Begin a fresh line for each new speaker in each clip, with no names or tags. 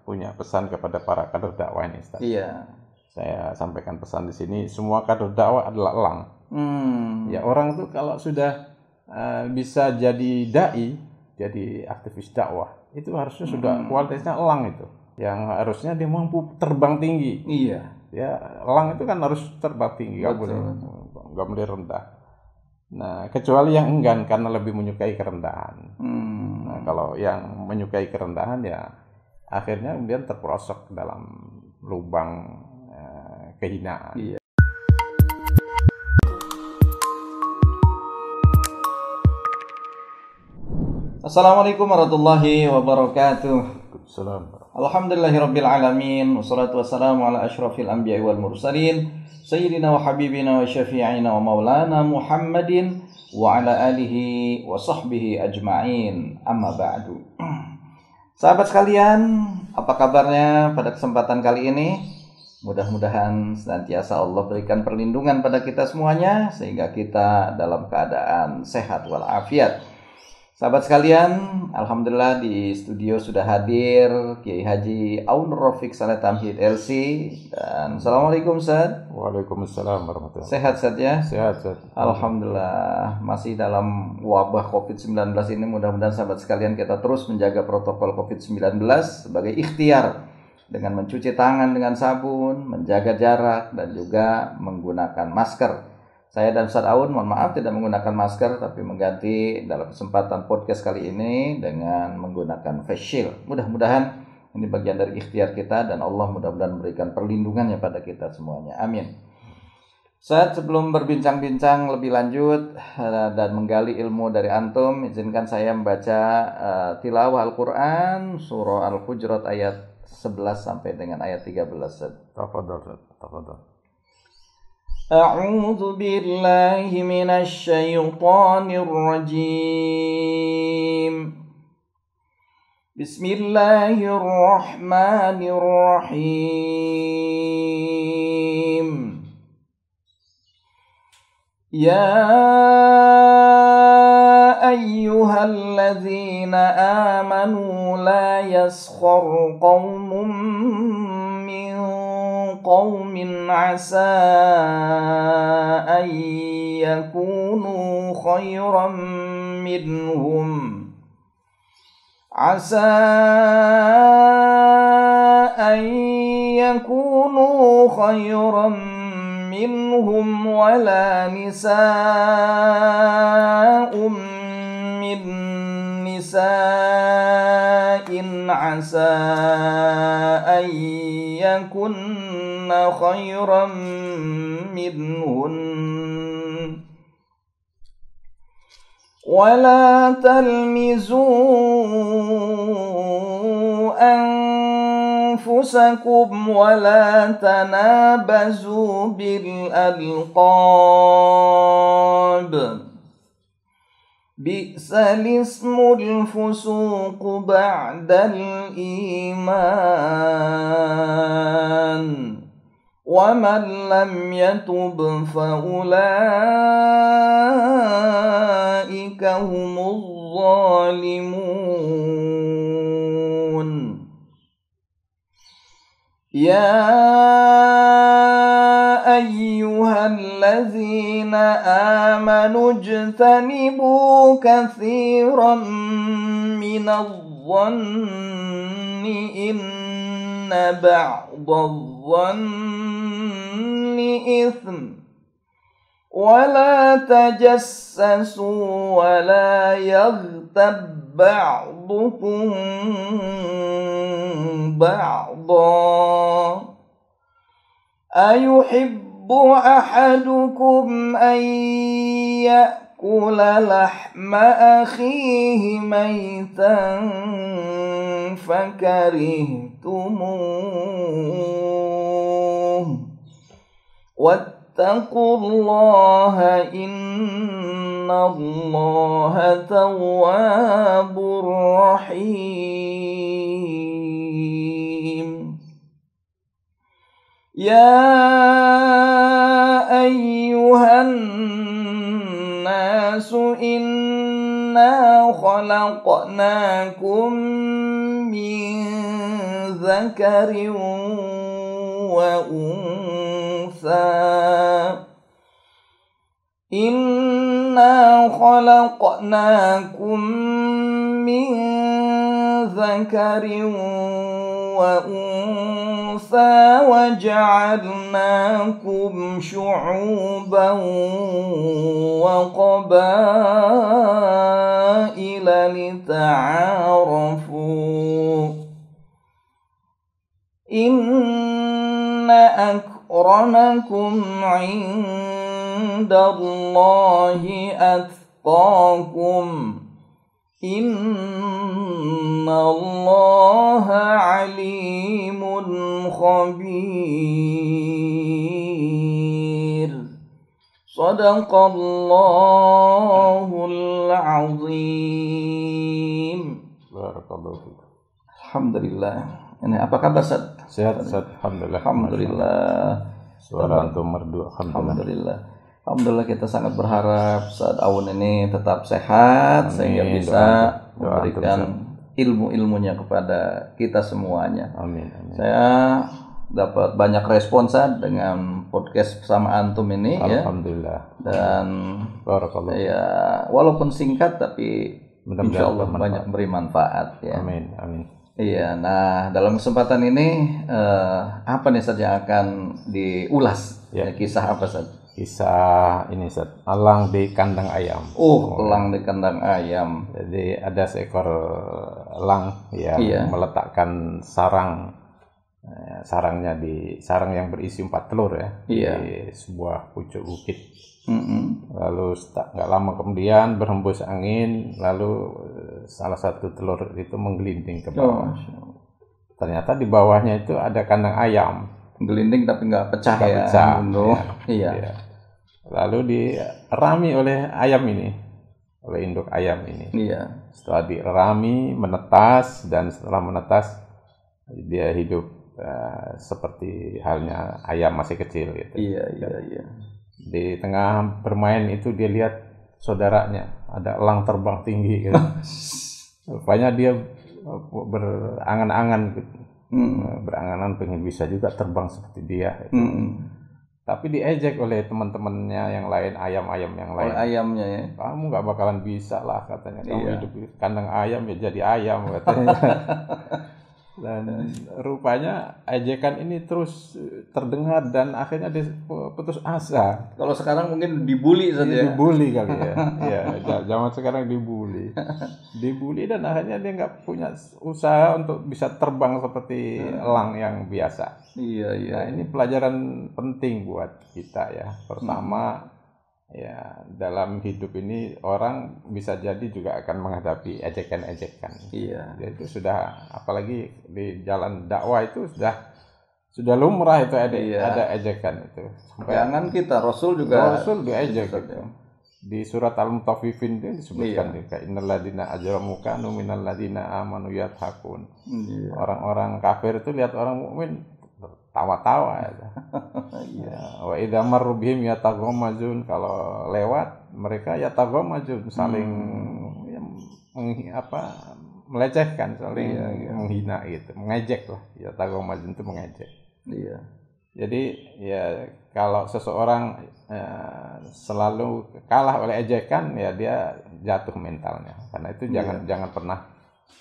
punya pesan kepada para kader dakwah ini, Ustaz.
Iya.
Saya sampaikan pesan di sini, semua kader dakwah adalah elang. Ya, orang itu kalau sudah bisa jadi dai, jadi aktivis dakwah, itu harusnya sudah kualitasnya elang itu. Yang harusnya dia mampu terbang tinggi.
Iya.
Ya, elang itu kan harus terbang tinggi, nggak boleh rendah. Nah, kecuali yang enggan karena lebih menyukai kerendahan. Nah, kalau yang menyukai kerendahan ya akhirnya kemudian terperosok dalam lubang kehinaan.
Iya. Assalamualaikum warahmatullahi wabarakatuh. Alhamdulillahirabbil alamin, wassalatu wassalamu ala asyrafil anbiya'i wal mursalin, sayyidina wa habibina wa syafi'ina wa maulana Muhammadin wa ala alihi wa sahbihi ajma'in. Amma ba'du. Sahabat sekalian, apa kabarnya pada kesempatan kali ini? Mudah-mudahan senantiasa Allah berikan perlindungan pada kita semuanya sehingga kita dalam keadaan sehat walafiat. Sahabat sekalian, alhamdulillah di studio sudah hadir Kiai Haji Aun Rafiq Saleh Tamhid LC. Dan assalamualaikum Ustaz.
Waalaikumsalam warahmatullahi wabarakatuh.
Sehat Ustaz ya?
Sehat, Ustaz.
Alhamdulillah, masih dalam wabah COVID-19 ini, mudah-mudahan sahabat sekalian kita terus menjaga protokol COVID-19 sebagai ikhtiar dengan mencuci tangan dengan sabun, menjaga jarak, dan juga menggunakan masker. Saya dan Ustaz Aun, mohon maaf tidak menggunakan masker, tapi mengganti dalam kesempatan podcast kali ini dengan menggunakan face shield. Mudah-mudahan ini bagian dari ikhtiar kita dan Allah mudah-mudahan memberikan perlindungannya pada kita semuanya. Amin. Ustaz, sebelum berbincang-bincang lebih lanjut dan menggali ilmu dari antum, izinkan saya membaca tilawah Al-Quran, surah Al-Hujurat ayat 11 sampai dengan ayat 13.
Tafadhol.
أعوذ بالله من الشيطان الرجيم بسم الله الرحمن الرحيم يا أيها الذين آمنوا لا يسخر قوم من قوم عسى أن يكونوا خيرا منهم ولا نساء من نساء عسى أن يكن خيرا منهن ولا تلمزوا أنفسكم ولا تنابزوا بالألقاب بئس الاسم الفسوق بعد الإيمان ومن لم يتب فأولئك هم الظالمون يا أيها الذين آمنوا اجتنبوا كثيرا من الظن إن بعض الظن إثم ولا تجسسوا ولا يغتب بعضكم بعضا أيحب أحدكم أن يأكل لحم أخيه ميتا فكرهتموه واتقوا الله إن الله تواب رحيم يا أيها الناس إنا خلقناكم من ذكر وأنثى إنا خلقناكم من ذكر وأنثى وجعلناكم شعوبا وقبائل لتعارفوا إن أكرمكم عند الله أتقاكم إن الله عليم خبير صدق الله العظيم.
Barakallahu fiik.
Alhamdulillah. Ini apa kabar, Ustaz?
Sehat, alhamdulillah.
Alhamdulillah.
Suara antum merdu, alhamdulillah.
Alhamdulillah, kita sangat berharap Ustaz Aun ini tetap sehat. Amin. Sehingga bisa memberikan ilmu-ilmunya kepada kita semuanya.
Amin.
Saya dapat banyak respon dengan podcast bersama antum ini.
Alhamdulillah.
Dan ya walaupun singkat tapi insya Allah banyak beri manfaat ya.
Amin.
Iya, nah dalam kesempatan ini apa nih Ustaz yang akan diulas? Ya. Kisah apa Ustaz?
Kisah ini Ustaz, elang di kandang ayam.
Elang di kandang ayam.
Jadi ada seekor elang yang meletakkan sarangnya di sarang yang berisi 4 telur di sebuah pucuk bukit. Lalu nggak lama kemudian berhembus angin, lalu salah satu telur itu menggelinding ke bawah. Ternyata di bawahnya itu ada kandang ayam.
Gelinding tapi nggak pecah.
Iya. Lalu dirami oleh ayam ini, oleh induk ayam ini.
Iya.
Setelah dirami, menetas, dan setelah menetas dia hidup seperti halnya ayam masih kecil gitu.
Iya.
Di tengah bermain itu dia lihat saudaranya, ada elang terbang tinggi gitu. Rupanya dia berangan-angan gitu. Berangan-angan pengen bisa juga terbang seperti dia gitu. Tapi diejek oleh teman-temannya yang lain, ayam-ayam yang lain.
Oleh ayamnya ya.
Kamu nggak bakalan bisa lah katanya. Kamu hidup di kandang ayam ya jadi ayam katanya. Dan rupanya ejekan ini terus terdengar dan akhirnya dia putus asa.
Kalau sekarang mungkin dibully saja.
Dibully kali ya. Iya, zaman sekarang dibully. Dibully dan akhirnya dia nggak punya usaha untuk bisa terbang seperti elang yang biasa.
Iya.
Nah, ini pelajaran penting buat kita ya. Pertama, ya dalam hidup ini orang bisa jadi juga akan menghadapi ejekan-ejekan.
Iya.
Itu sudah, apalagi di jalan dakwah itu sudah lumrah itu ada ejekan itu.
Jangan kita, Rasul
diejek gitu. Di surat Al-Mutaffifin itu disebutkan innal ladzina ajramu kanu minal ladzina amanu yadhakun. Orang-orang kafir itu lihat orang mukmin tawa-tawa ya. Wa idza marru bihim yataghammazun, kalau lewat mereka yataghammazun, saling melecehkan, saling menghina gitu, mengejek lah. Yataghammazun itu mengejek.
Iya.
Jadi ya kalau seseorang selalu kalah oleh ejekan ya dia jatuh mentalnya. Karena itu jangan pernah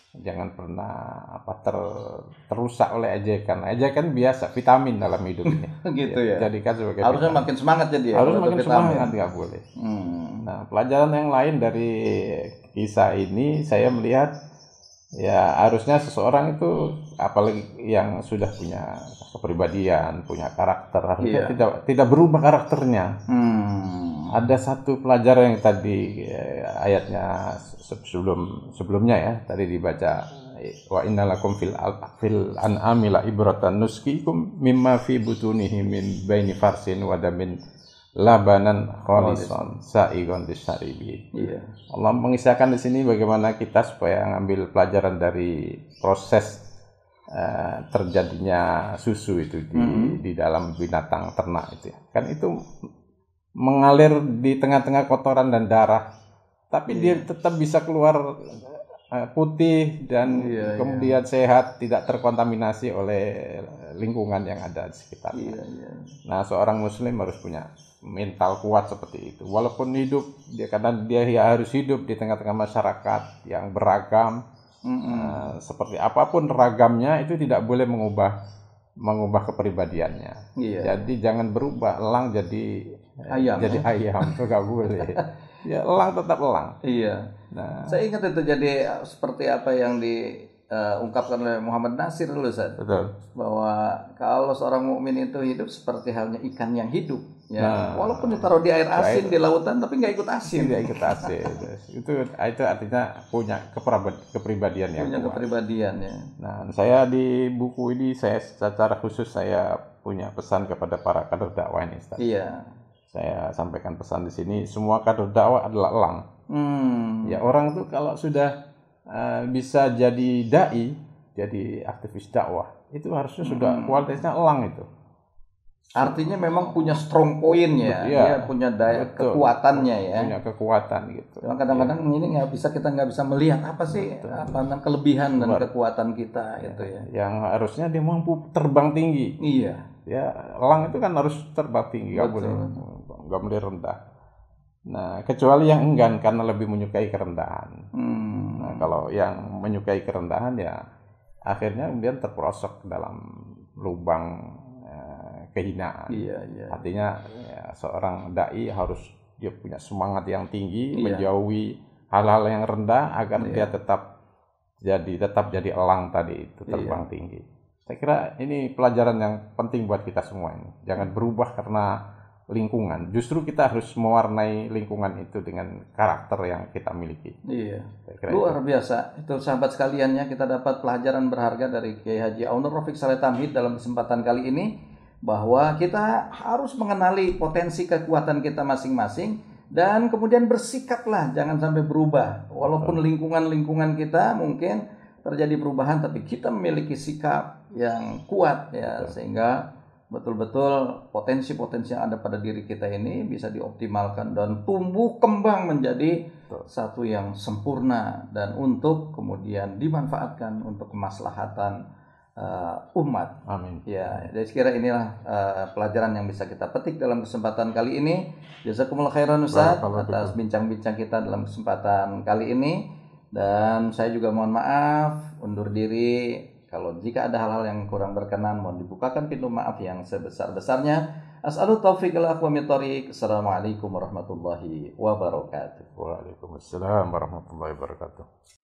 terusak oleh ejekan. Ejekan biasa, vitamin dalam hidup ini.
Gitu ya.
Jadikan sebagai
harusnya
vitamin.
Makin semangat jadi ya.
Harus makin semangat, nggak boleh. Nah, pelajaran yang lain dari kisah ini saya melihat ya harusnya seseorang itu apalagi yang sudah punya kepribadian, punya karakter, harusnya tidak berubah karakternya. Ada satu pelajaran yang tadi ayatnya sebelumnya ya, tadi dibaca wa innalakum fil an'ami la ibratan nuskikum mimma fi butunihi min baini farsin wa damin labanan khalisan sa'igon disaribi.
Iya.
Allah mengisahkan di sini bagaimana kita supaya ngambil pelajaran dari proses terjadinya susu itu di dalam binatang ternak itu. Kan itu mengalir di tengah-tengah kotoran dan darah, tapi dia tetap bisa keluar putih dan kemudian sehat, tidak terkontaminasi oleh lingkungan yang ada di sekitarnya. Nah, seorang muslim harus punya mental kuat seperti itu. Walaupun hidup karena dia harus hidup di tengah-tengah masyarakat yang beragam, seperti apapun ragamnya, itu tidak boleh mengubah kepribadiannya. Jadi jangan berubah elang jadi ayam, itu nggak boleh. Ya, elang tetap elang.
Nah, saya ingat itu jadi seperti apa yang diungkapkan oleh Muhammad Nasir dulu, Ustaz.
Betul.
Bahwa kalau seorang mukmin itu hidup seperti halnya ikan yang hidup. Ya, walaupun ditaruh di air asin di lautan, tapi nggak ikut asin.
Tidak ikut asin. itu artinya punya kepribadian yang
punya
kuat.
Kepribadian ya.
Nah, saya di buku ini saya secara khusus saya punya pesan kepada para kader dakwah ini, Ustaz. Saya sampaikan pesan di sini, semua kader dakwah adalah elang. Ya, orang tuh kalau sudah bisa jadi dai, jadi aktivis dakwah, itu harusnya sudah kualitasnya elang itu.
Artinya memang punya strong point ya, dia punya kekuatannya ya.
Punya kekuatan gitu.
Cuma kadang-kadang ini kita nggak bisa melihat apa sih kelebihan dan kekuatan kita itu ya.
Yang harusnya dia mampu terbang tinggi. Ya, elang itu kan harus terbang tinggi, nggak boleh rendah. Nah, kecuali yang enggan karena lebih menyukai kerendahan. Nah, kalau yang menyukai kerendahan ya akhirnya kemudian terperosok dalam lubang kehinaan. Artinya ya, seorang dai harus dia punya semangat yang tinggi, menjauhi hal-hal yang rendah agar dia tetap jadi elang tadi itu, terbang tinggi. Saya kira ini pelajaran yang penting buat kita semua ini. Jangan berubah karena lingkungan. Justru kita harus mewarnai lingkungan itu dengan karakter yang kita miliki.
Luar biasa. Itu sahabat sekalian ya, kita dapat pelajaran berharga dari Kiai Haji Aunur Rafiq Saleh Tamhid dalam kesempatan kali ini, bahwa kita harus mengenali potensi kekuatan kita masing-masing dan kemudian bersikaplah, jangan sampai berubah. Walaupun lingkungan kita mungkin terjadi perubahan, tapi kita memiliki sikap yang kuat ya, sehingga betul-betul potensi-potensi yang ada pada diri kita ini bisa dioptimalkan dan tumbuh kembang menjadi satu yang sempurna dan untuk kemudian dimanfaatkan untuk kemaslahatan umat.
Amin.
Ya, jadi sekira inilah pelajaran yang bisa kita petik dalam kesempatan kali ini. Jazakumullah khairan Ustaz atas bincang-bincang kita dalam kesempatan kali ini. Dan saya juga mohon maaf, undur diri. Kalau jika ada hal-hal yang kurang berkenan, mohon dibukakan pintu maaf yang sebesar-besarnya. As'alu taufiq wal aqwamit thoriq. Assalamualaikum warahmatullahi wabarakatuh.
Waalaikumsalam warahmatullahi wabarakatuh.